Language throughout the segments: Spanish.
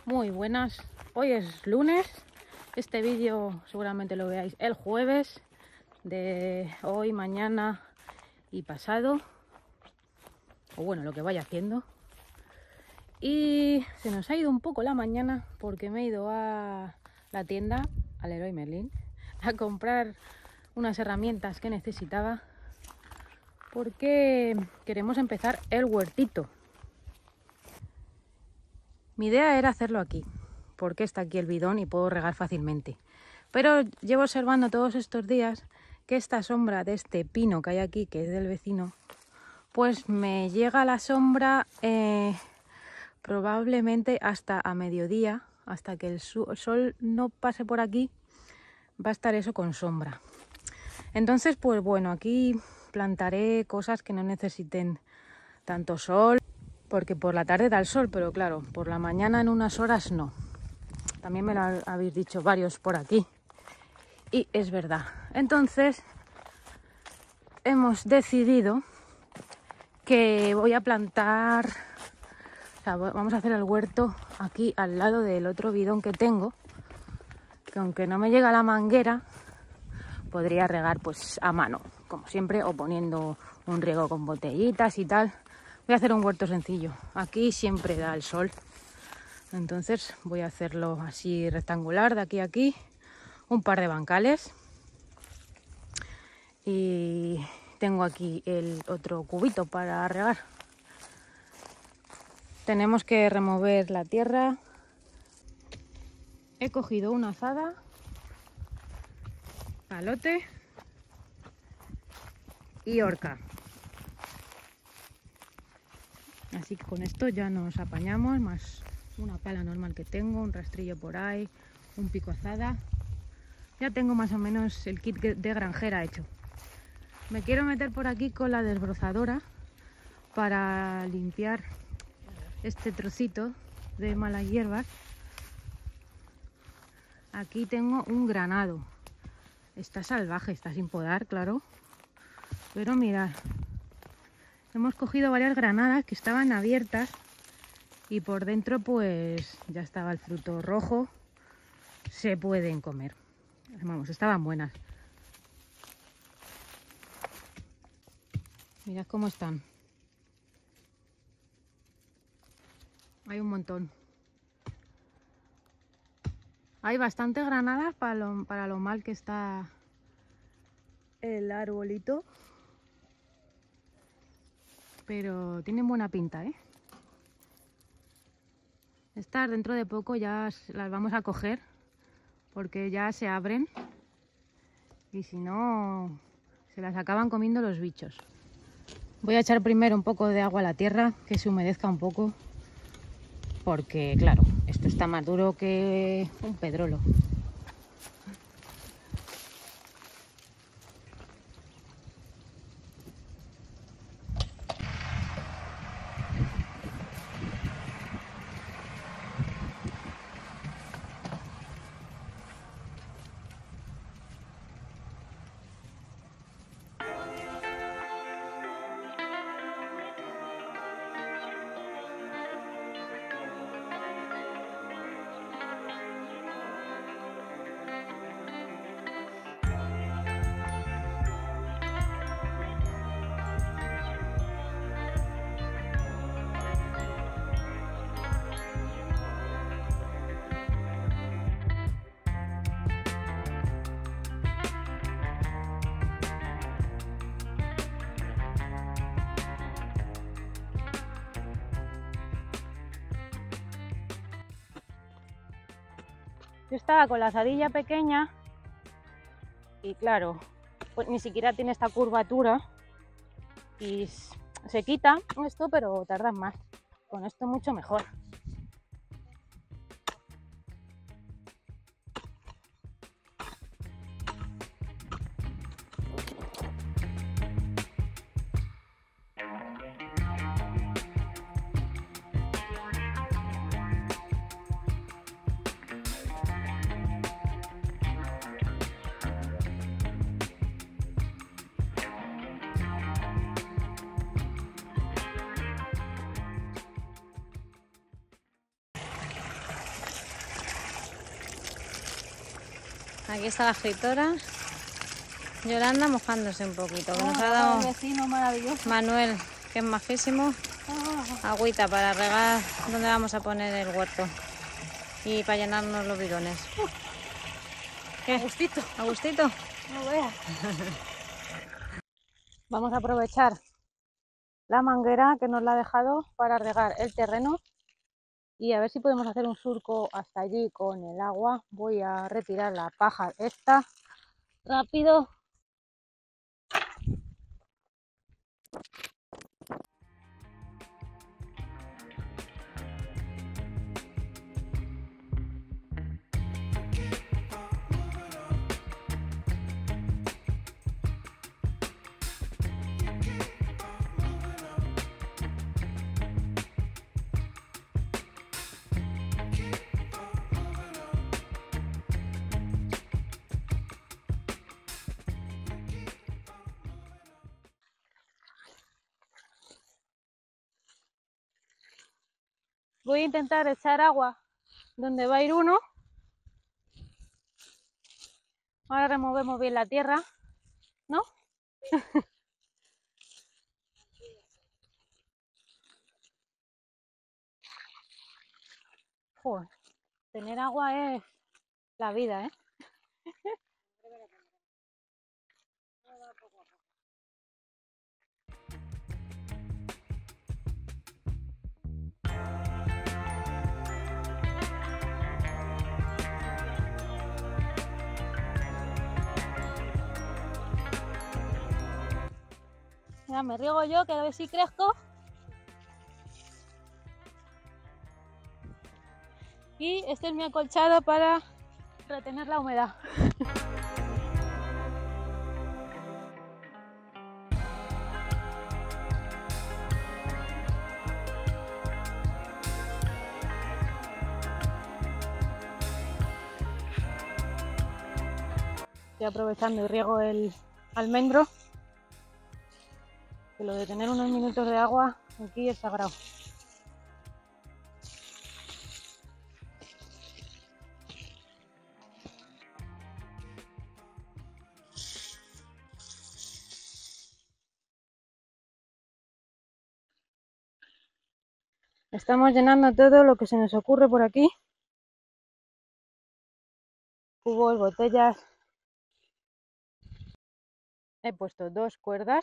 Muy buenas, hoy es lunes, este vídeo seguramente lo veáis el jueves de hoy, mañana y pasado, o bueno, lo que vaya haciendo. Y se nos ha ido un poco la mañana porque me he ido a la tienda, al Leroy Merlin, a comprar unas herramientas que necesitaba porque queremos empezar el huertito. Mi idea era hacerlo aquí, porque está aquí el bidón y puedo regar fácilmente. Pero llevo observando todos estos días que esta sombra de este pino que hay aquí, que es del vecino, pues me llega la sombra probablemente hasta a mediodía, hasta que el sol no pase por aquí, va a estar eso con sombra. Entonces, pues bueno, aquí plantaré cosas que no necesiten tanto sol, porque por la tarde da el sol, pero claro, por la mañana en unas horas no. También me lo habéis dicho varios por aquí. Y es verdad. Entonces, hemos decidido que voy a plantar, o sea, vamos a hacer el huerto aquí al lado del otro bidón que tengo, que aunque no me llega la manguera, podría regar pues a mano, como siempre, o poniendo un riego con botellitas y tal. Voy a hacer un huerto sencillo. Aquí siempre da el sol. Entonces voy a hacerlo así rectangular, de aquí a aquí. Un par de bancales. Y tengo aquí el otro cubito para regar. Tenemos que remover la tierra. He cogido una azada, palote y horca. Así que con esto ya nos apañamos, más una pala normal que tengo, un rastrillo por ahí, un pico azada. Ya tengo más o menos el kit de granjera hecho. Me quiero meter por aquí con la desbrozadora para limpiar este trocito de malas hierbas. Aquí tengo un granado. Está salvaje, está sin podar, claro. Pero mirad, hemos cogido varias granadas que estaban abiertas y por dentro pues ya estaba el fruto rojo. Se pueden comer. Vamos, estaban buenas. Mirad cómo están. Hay un montón. Hay bastantes granadas para lo mal que está el arbolito. Pero tienen buena pinta, ¿eh? Estas dentro de poco ya las vamos a coger porque ya se abren y si no se las acaban comiendo los bichos. Voy a echar primero un poco de agua a la tierra, que se humedezca un poco, porque claro, esto está más duro que un pedrolo. Yo estaba con la azadilla pequeña y claro, pues ni siquiera tiene esta curvatura y se quita esto, pero tarda más. Con esto mucho mejor. Aquí está la escritora Yolanda mojándose un poquito. Que nos ha el dado vecino maravilloso. Manuel, que es majísimo, agüita para regar donde vamos a poner el huerto y para llenarnos los bidones. ¿Qué? Agustito. ¿Agustito? No veas. Vamos a aprovechar la manguera que nos la ha dejado para regar el terreno y a ver si podemos hacer un surco hasta allí con el agua. Voy a retirar la paja esta rápido. Voy a intentar echar agua donde va a ir uno. Ahora removemos bien la tierra, ¿no? Joder, tener agua es la vida, ¿eh? Mira, me riego yo, que a ver si crezco. Y este es mi acolchado para retener la humedad. Estoy aprovechando y riego el almendro, que lo de tener unos minutos de agua aquí es sagrado. Estamos llenando todo lo que se nos ocurre por aquí. Cubos, botellas. He puesto 2 cuerdas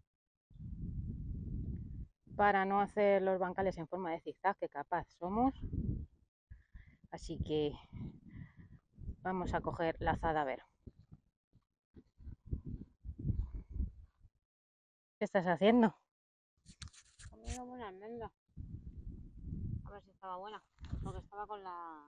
para no hacer los bancales en forma de zigzag, que capaz somos. Así que vamos a coger la azada a ver. ¿Qué estás haciendo? Comiendo una almendra. A ver si estaba buena, porque estaba con la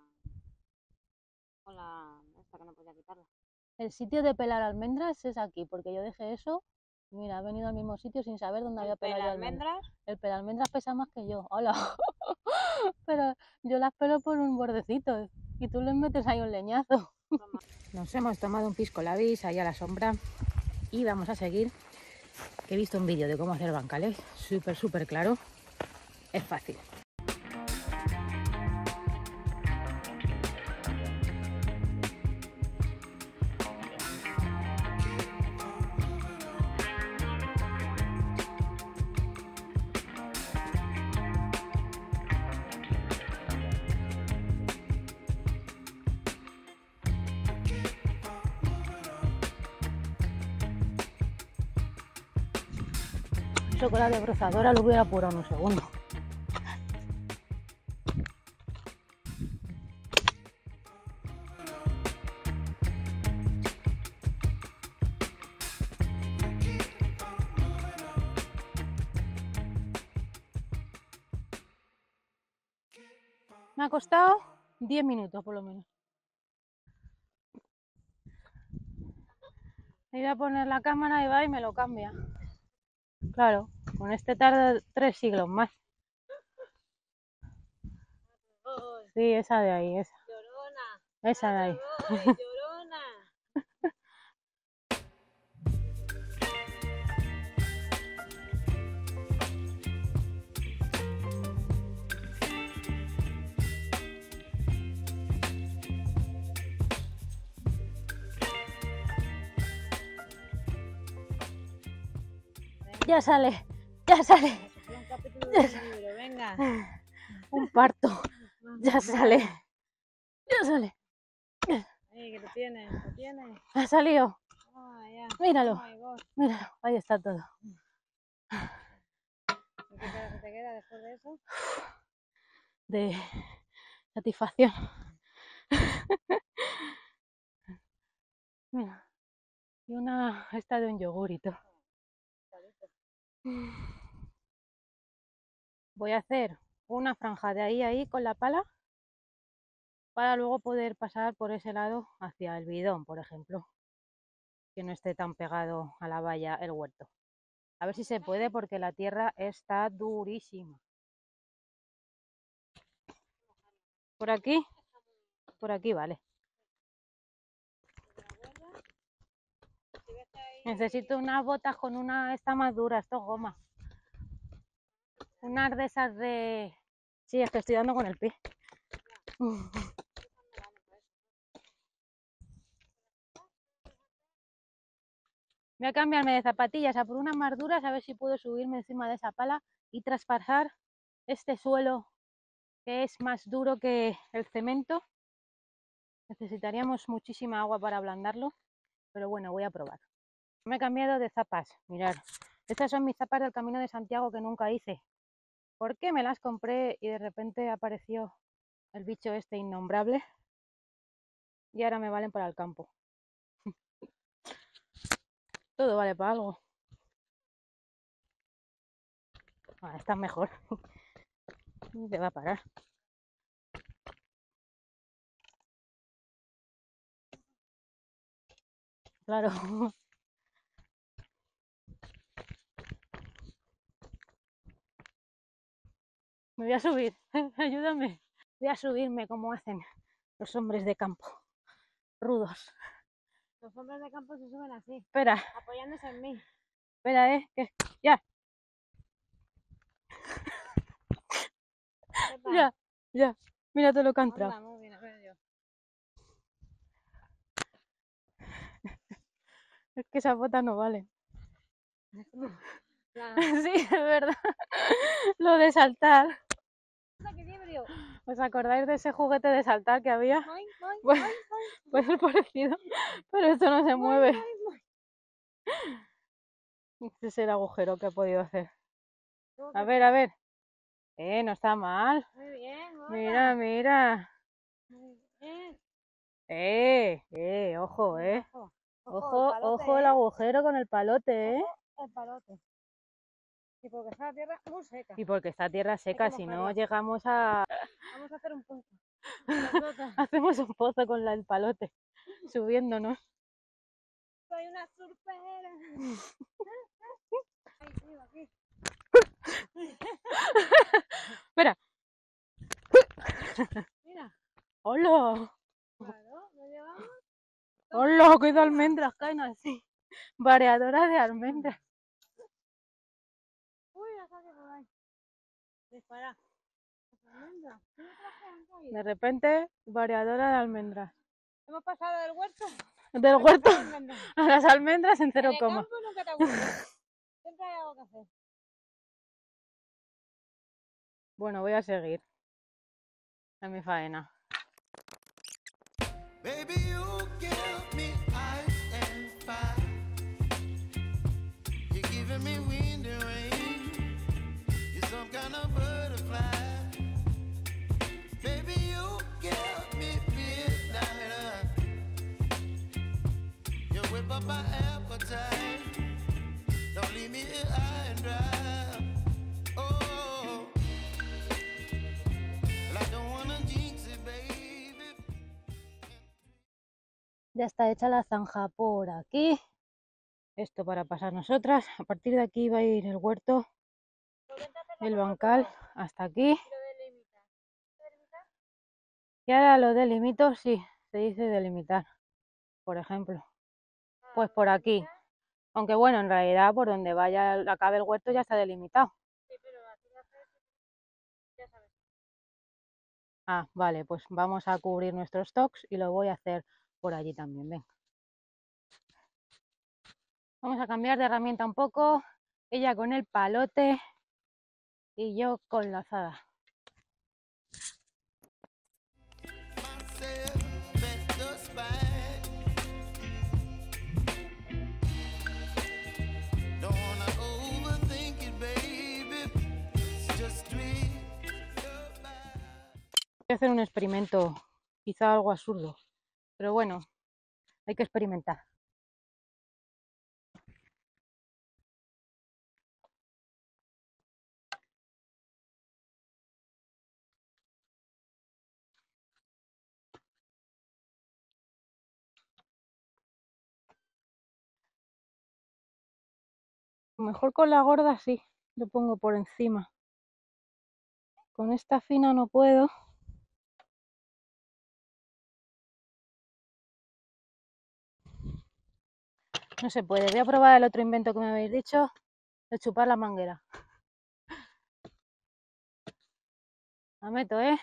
esta que no podía quitarla. El sitio de pelar almendras es aquí, porque yo dejé eso. Mira, he venido al mismo sitio sin saber dónde había pelado almendras. El pelalmendras pesa más que yo. ¡Hola! Pero yo las pelo por un bordecito y tú les metes ahí un leñazo. Nos hemos tomado un pisco labis ahí a la sombra y vamos a seguir. Que he visto un vídeo de cómo hacer bancales, súper claro. Es fácil. Chocolate brozadora lo hubiera apurado en un segundo. Me ha costado 10 minutos por lo menos. Le voy a poner la cámara y va y me lo cambia. Claro, con este tarda 3 siglos más. Sí, esa de ahí, esa. Llorona. Esa de ahí. Llorona. Ya sale, ya sale. Un capítulo de un libro, venga. Un parto. Ya sale. Ya sale. Ahí, que lo tienes, lo tienes. Ha salido. Ah, ya. Míralo. Oh my God. Míralo. Ahí está todo. ¿Y qué cara se te queda después de eso? De satisfacción. Mira. Y una esta de un yogurito. Voy a hacer una franja de ahí con la pala para luego poder pasar por ese lado hacia el bidón, por ejemplo, que no esté tan pegado a la valla el huerto. A ver si se puede porque la tierra está durísima. Por aquí vale. Necesito unas botas con una esta más dura, esto es goma. Unas de esas de... Sí, es que estoy dando con el pie. Voy a cambiarme de zapatillas a por unas más duras a ver si puedo subirme encima de esa pala y traspasar este suelo que es más duro que el cemento. Necesitaríamos muchísima agua para ablandarlo, pero bueno, voy a probar. Me he cambiado de zapas, mirad. Estas son mis zapas del Camino de Santiago que nunca hice. ¿Por qué me las compré y de repente apareció el bicho este innombrable? Y ahora me valen para el campo. Todo vale para algo. Ah, está mejor. Te va a parar. Claro. Me voy a subir. Ayúdame. Voy a subirme como hacen los hombres de campo. Rudos. Los hombres de campo se suben así. Espera. Apoyándose en mí. Espera, que... Ya. Ya. Mira todo lo que ha entrado. Anda, muy bien, a ver yo. Es que esas botas no valen. La... Sí, es verdad. Lo de saltar. equilibrio. ¿Os acordáis de ese juguete de saltar que había? Moin, moin, Pues, moin, moin. pues es parecido, pero esto no se mueve. Este es el agujero que he podido hacer. A ver. No está mal. Muy bien, hola. Mira, mira. Muy bien. Ojo, Ojo, Ojo el agujero con el palote, Ojo, el palote. Y porque está la tierra muy seca. Y porque está tierra seca, si no llegamos a... Vamos a hacer un pozo. Hacemos un pozo con el palote, subiéndonos. Soy una surfera. Aquí. Espera. Mira. ¡Hola! Claro, ¿lo llevamos? ¡Hola! ¡Qué de almendras caen así! Variadora de almendras. Uy, la saqué por ahí. Dispara. Almendras. De repente, variadora de almendras. Hemos pasado del huerto. Del huerto a las almendras en 0, En el campo nunca te aburres. Siempre hay algo que hacer. Bueno, voy a seguir en mi faena. Baby, you give me ice and fire. You're giving me wind and rain. You're some kind of butterfly. Baby, you give me midnight. You whip up my appetite. Don't leave me here high and dry. Oh, well, I don't wanna jinx it, baby. Ya está hecha la zanja por aquí. Esto para pasar nosotras. A partir de aquí va a ir el huerto, el bancal, hasta aquí. Y ahora lo delimito, sí, se dice delimitar, por ejemplo. Pues por aquí. Aunque bueno, en realidad por donde vaya, acabe el huerto ya está delimitado. Sí, pero aquí lo haces, ya sabes. Ah, vale, pues vamos a cubrir nuestros stocks y lo voy a hacer por allí también, venga. Vamos a cambiar de herramienta un poco. Ella con el palote y yo con la azada. myself at the spine. Don't wanna overthink it, baby. It's just tweet your mind. Voy a hacer un experimento, quizá algo absurdo, pero bueno, hay que experimentar. Mejor con la gorda sí, lo pongo por encima. Con esta fina no puedo. No se puede. Voy a probar el otro invento que me habéis dicho, de chupar la manguera. La meto, ¿eh?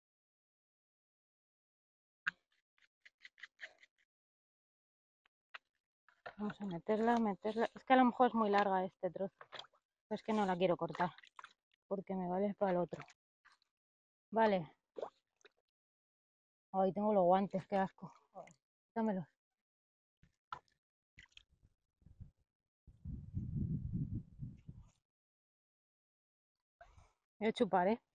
Vamos a meterla. Es que a lo mejor es muy larga este trozo. Es que no la quiero cortar, porque me vale para el otro. Vale. Ay, tengo los guantes, qué asco. Dámelos. Voy a chupar, ¿eh?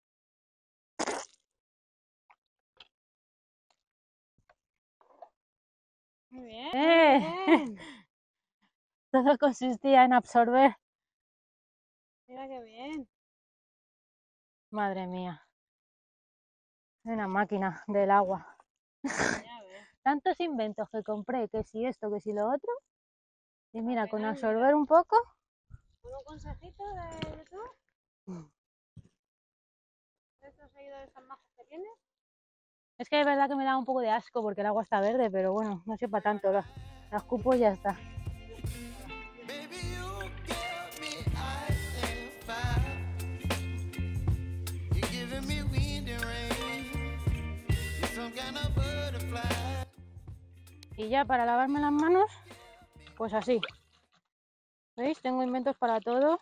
Muy bien. ¡Eh! Todo consistía en absorber. Mira qué bien. Madre mía. Una máquina del agua. Ya ves. Tantos inventos que compré, que si esto, que si lo otro. Y mira, Al con final, absorber un poco. ¿Un consejito de YouTube? ¿De estos seguidores tan majos que tienes? Es que es verdad que me da un poco de asco porque el agua está verde, pero bueno, no sé para tanto. La escupo y ya está. Baby, you give me ice and fire. You're giving me wind and rain. You're some kind of butterfly. Y ya para lavarme las manos, pues así. ¿Veis? Tengo inventos para todo.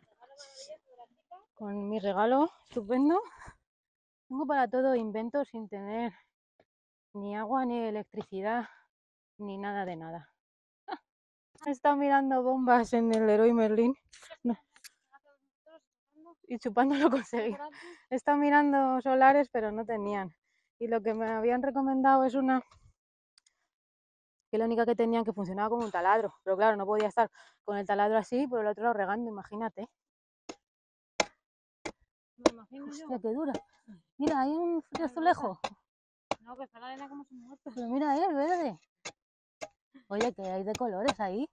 Con mi regalo estupendo. Tengo para todo inventos sin tener ni agua, ni electricidad, ni nada de nada. He estado mirando bombas en el Leroy Merlin. No. Y chupando lo conseguí. He estado mirando solares, pero no tenían. Y lo que me habían recomendado es una que la única que tenían que funcionaba como un taladro. Pero claro, no podía estar con el taladro así y por el otro lado regando, imagínate. Me imagino yo. Hostia, qué dura. Mira, hay un azulejo. No, que está la arena como si muerto. Pero mira ahí el verde. Oye, que hay de colores ahí.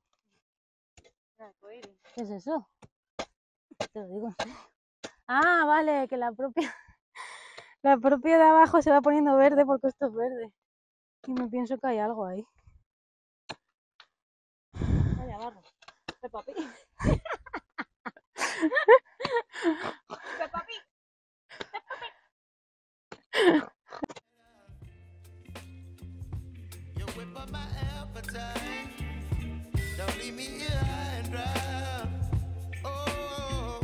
¿Qué es eso? Te lo digo. Ah, vale, que la propia de abajo se va poniendo verde porque esto es verde. Y me pienso que hay algo ahí. Vaya barro. Peppa Pig. Peppa Pig. You whip up my appetite. Don't leave me here high and dry. Oh,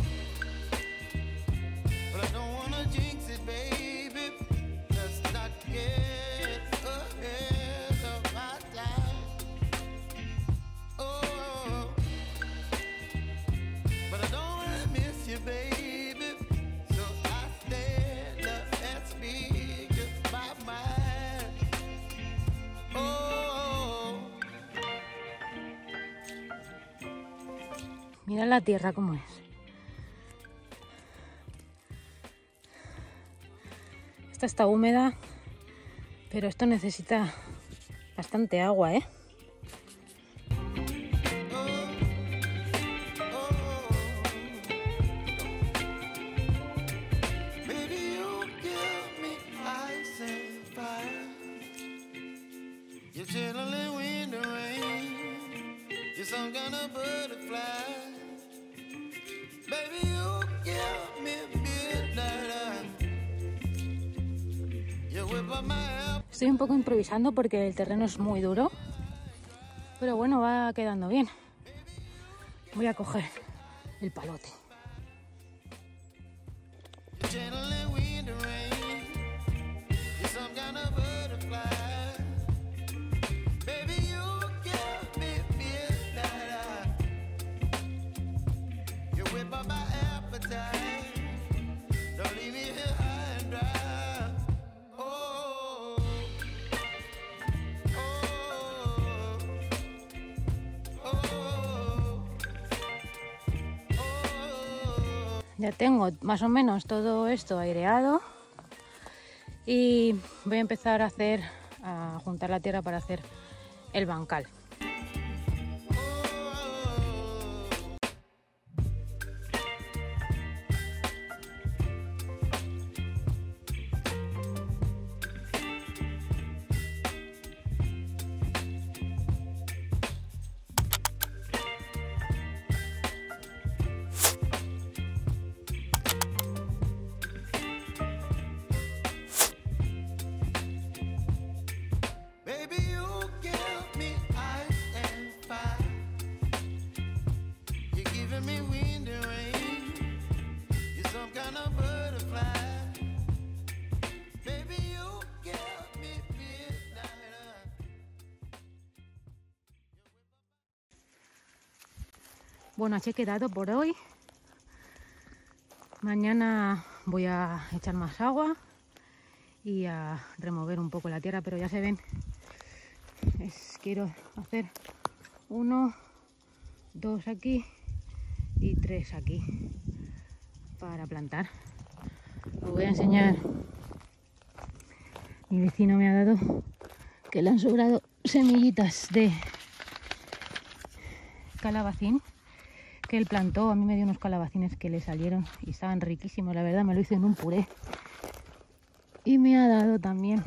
but I don't wanna jinx it, baby. Let's not get ahead of my time. Oh, but I don't wanna miss you, baby. So I stand up and speak just my mind. Oh. Mira la tierra cómo es. Esta está húmeda, pero esto necesita bastante agua, ¿eh? Baby, you give me ice and fire. You're chilling wind and rain. You're some kind of butterfly. Baby, you give me midnight. You whip up my apple. Estoy un poco improvisando porque el terreno es muy duro, pero bueno, va quedando bien. Voy a coger el palote. You're channeling wind and rain. You're some kind of butterfly. Baby, you give me midnight. You whip up my appetite. Don't leave me here high and dry. Oh, oh, oh, oh. Ya tengo más o menos todo esto aireado y voy a empezar a juntar la tierra para hacer el bancal. Baby, you give me ice and fire. You're giving me wind and rain. You're some kind of butterfly. Baby, you give me midnight. Bueno, así he quedado por hoy. Mañana voy a echar más agua y a remover un poco la tierra, pero ya se ven. Quiero hacer 1, 2 aquí y 3 aquí para plantar. Os voy a enseñar. Mi vecino me ha dado que le han sobrado semillitas de calabacín que él plantó. A mí me dio unos calabacines que le salieron y estaban riquísimos, la verdad. Me lo hice en un puré. Y me ha dado también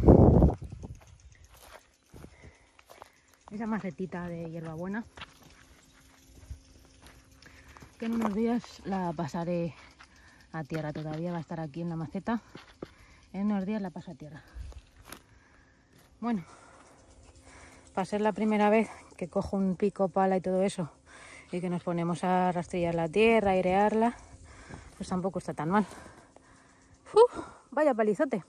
esa macetita de hierbabuena, que en unos días la pasaré a tierra. Todavía va a estar aquí en la maceta. En unos días la paso a tierra. Bueno, para ser la primera vez que cojo un pico, pala y todo eso, y que nos ponemos a rastrillar la tierra, airearla, pues tampoco está tan mal. ¡Uf! Vaya palizote.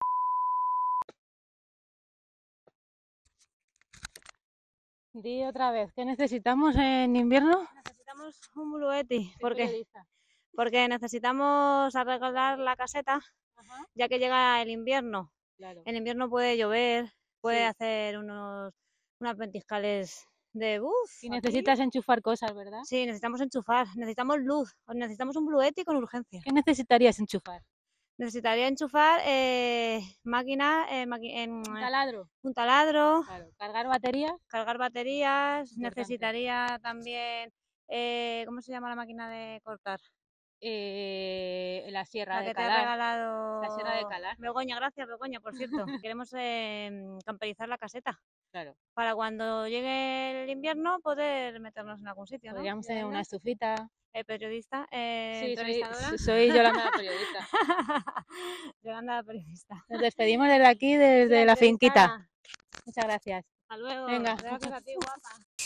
Di otra vez, ¿qué necesitamos en invierno? Necesitamos un blueti, porque necesitamos arreglar la caseta, ya que llega el invierno. Claro. En invierno puede llover, puede Sí. hacer unas ventiscales de bus. Y necesitas enchufar cosas, ¿verdad? Sí, necesitamos enchufar, necesitamos luz, necesitamos un blueti con urgencia. ¿Qué necesitarías enchufar? Necesitaría enchufar máquinas, Un taladro. un taladro, Claro. Cargar baterías. cargar baterías, Importante. necesitaría también, ¿cómo se llama la máquina de cortar? La sierra La de que te ha calar. regalado La sierra de calar. Begoña, gracias Begoña, por cierto. Queremos camperizar la caseta Claro. para cuando llegue el invierno poder meternos en algún sitio, ¿no? Podríamos tener una Yolanda, estufita. periodista, Sí, entrevistadora. soy Yolanda, la periodista. Yolanda, la periodista. Nos despedimos desde aquí, desde la finquita. Muchas gracias. Hasta luego. Venga. Gracias a ti, guapa.